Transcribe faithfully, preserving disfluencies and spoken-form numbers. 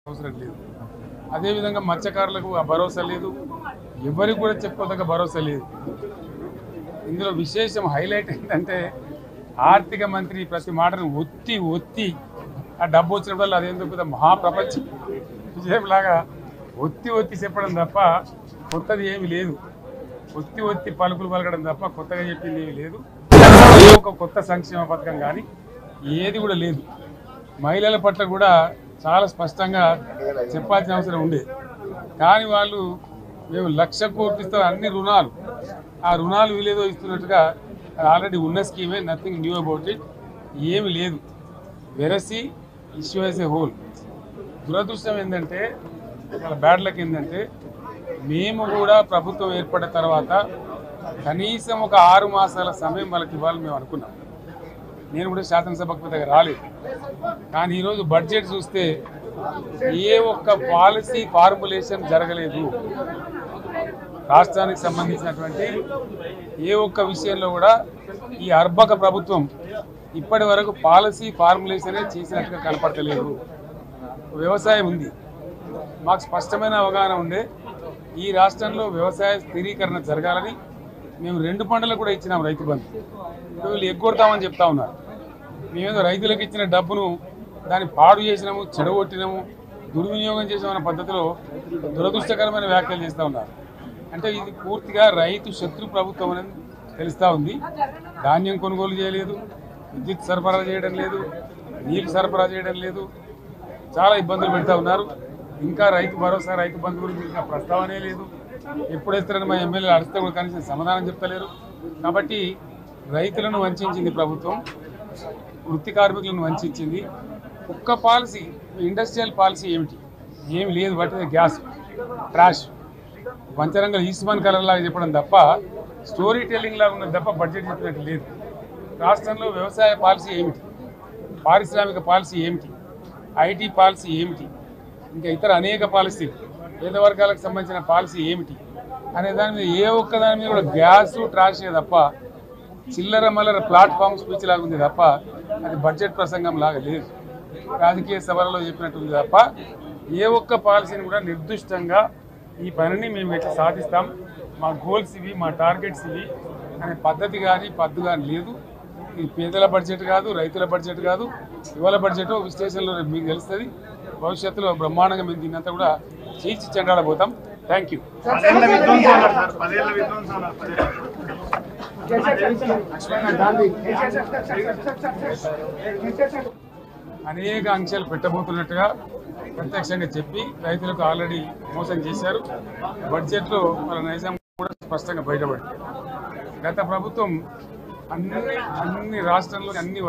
అవసరం లేదు. అదేవిధంగా మత్స్యకారులకు ఆ భరోసా లేదు, ఎవరికి కూడా చెప్పుకోదగ్గ భరోసా లేదు. ఇందులో విశేషం హైలైట్ ఏంటంటే ఆర్థిక మంత్రి ప్రతి మాటను ఒత్తి ఒత్తి ఆ డబ్బు వచ్చినప్పుడు అదేందుకు మహాప్రపంచ విజయంలాగా ఒత్తి ఒత్తి చెప్పడం తప్ప కొత్తది ఏమి లేదు. ఒత్తి ఒత్తి పలుకులు పలకడం తప్ప కొత్తగా చెప్పింది ఏమి లేదు. ఒక కొత్త సంక్షేమ పథకం కానీ ఏది కూడా లేదు. మహిళల పట్ల కూడా చాలా స్పష్టంగా చెప్పాల్సిన అవసరం ఉండే, కానీ వాళ్ళు మేము లక్ష కోట్లు ఇస్తాం అన్ని రుణాలు, ఆ రుణాలు వీలేదో ఇస్తున్నట్టుగా ఆల్రెడీ ఉన్న స్కీమే, నథింగ్ న్యూ అబౌట్ ఇట్, ఏమి లేదు. వెరసి ఇష్యూ యాజ్ ఏ హోల్. దురదృష్టం ఏంటంటే, వాళ్ళ బ్యాడ్ లక్ ఏంటంటే, మేము కూడా ప్రభుత్వం ఏర్పడిన తర్వాత కనీసం ఒక ఆరు మాసాల సమయం వాళ్ళకి ఇవ్వాలని మేము అనుకున్నాం. నేను కూడా శాసనసభకు దగ్గర రాలేదు, కానీ ఈరోజు బడ్జెట్ చూస్తే ఏ ఒక్క పాలసీ ఫార్ములేషన్ జరగలేదు. రాష్ట్రానికి సంబంధించినటువంటి ఏ ఒక్క విషయంలో కూడా ఈ అర్భక ప్రభుత్వం ఇప్పటి వరకు పాలసీ ఫార్ములేషనే చేసినట్టుగా కనపడతలేదు. వ్యవసాయం ఉంది, మాకు స్పష్టమైన అవగాహన ఉండే ఈ రాష్ట్రంలో వ్యవసాయ స్థిరీకరణ జరగాలని మేము రెండు పంటలకు కూడా ఇచ్చినాం రైతు బంధు. వీళ్ళు ఎగ్గొడతామని చెప్తా ఉన్నారు. మేమేదో రైతులకు ఇచ్చిన డబ్బును దాన్ని పాడు చేసినాము, చెడగొట్టినాము, దుర్వినియోగం చేసామన్న పద్ధతిలో దురదృష్టకరమైన వ్యాఖ్యలు చేస్తూ ఉన్నారు. అంటే ఇది పూర్తిగా రైతు శత్రు ప్రభుత్వం అనేది తెలుస్తూ ఉంది. ధాన్యం కొనుగోలు చేయలేదు, విద్యుత్ సరఫరా చేయడం లేదు, నీళ్ళు సరఫరా చేయడం లేదు, చాలా ఇబ్బందులు పెడతా ఉన్నారు. ఇంకా రైతు భరోసా, రైతు బంధు గురించి ఇంకా ప్రస్తావనే లేదు. ఎప్పుడేస్తారని మా ఎమ్మెల్యేలు అడిస్తే కూడా కనీసం సమాధానం చెప్తలేరు. కాబట్టి రైతులను వంచింది ప్రభుత్వం, వృత్తి కార్మికులను వంచింది. ఒక్క పాలసీ, ఇండస్ట్రియల్ పాలసీ ఏమిటి? ఏమి లేదు. బట్టి గ్యాస్ ట్రాష్ పంచరంగం ఈస్మాన్ కలర్ లాగా చెప్పడం తప్ప, స్టోరీ టెల్లింగ్ లాగా ఉన్నది తప్ప బడ్జెట్ చెప్పినట్టు లేదు. రాష్ట్రంలో వ్యవసాయ పాలసీ ఏమిటి, పారిశ్రామిక పాలసీ ఏమిటి, ఐటీ పాలసీ ఏమిటి, ఇంకా ఇతర అనేక పాలసీలు, పేద వర్గాలకు సంబంధించిన పాలసీ ఏమిటి అనే దాని మీద ఏ ఒక్క దాని మీద కూడా గ్యాస్ ట్రాషే తప్ప, చిల్లర మల్లర ప్లాట్ఫామ్ స్పీచ్ లాగా ఉంది తప్ప అది బడ్జెట్ ప్రసంగం లాగా లేదు. రాజకీయ సభలలో చెప్పినట్టుంది తప్ప ఏ ఒక్క పాలసీని కూడా నిర్దిష్టంగా ఈ పనిని మేము ఎట్లా సాధిస్తాం, మా గోల్స్ ఇవి, మా టార్గెట్స్ ఇవి అనే పద్ధతి కానీ పద్దు కానీ లేదు. ఇది పేదల బడ్జెట్ కాదు, రైతుల బడ్జెట్ కాదు, యువల బడ్జెట్ విశ్లేషణలో మీకు తెలుస్తుంది. భవిష్యత్తులో బ్రహ్మాండంగా మేము దీన్నంతా కూడా చీల్చి చెండాడబోతాం. Thank you. అనేక ఆంక్షలు పెట్టబోతున్నట్టుగా ప్రత్యక్షంగా చెప్పి రైతులకు ఆల్రెడీ మోసం చేశారు. బడ్జెట్లో వాళ్ళ నైజం కూడా స్పష్టంగా బయటపడింది. గత ప్రభుత్వం అన్ని అన్ని రాష్ట్రాల్లో అన్ని